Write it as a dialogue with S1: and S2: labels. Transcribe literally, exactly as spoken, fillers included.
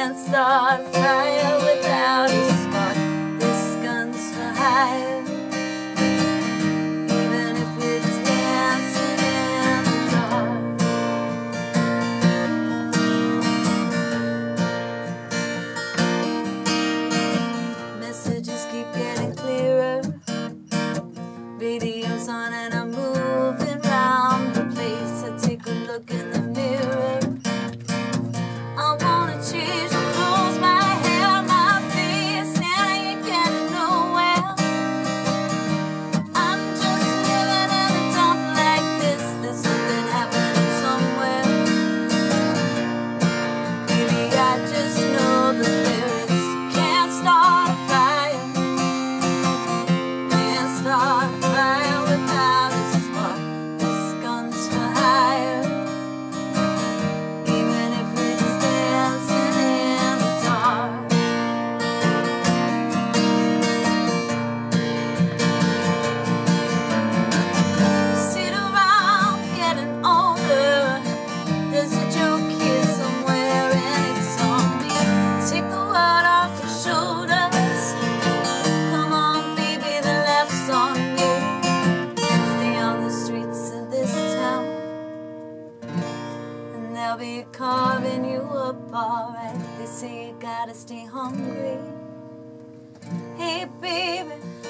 S1: can't start a fire without a spark. This gun's for hire. Even if we're just dancing in the dark. Messages keep getting clearer. Radio's on and I'm moving round the place. I take a look in the mirror. I wanna change my clothes, my hair, my face, and I ain't getting nowhere. I'm just living in a dump like this. There's something happening somewhere. Maybe I just know that there is. Can't start a fire. Can't start a fire without a spark. This gun's for hire. Even if we're just dancing in the dark. Sit around getting older. There's a joke here somewhere and it's on me. Take the world off your shoulders. Come on, baby, the laugh's on me. Stay on the streets of this town, and they'll be carving you up alright. They say you gotta stay hungry. Hey, baby,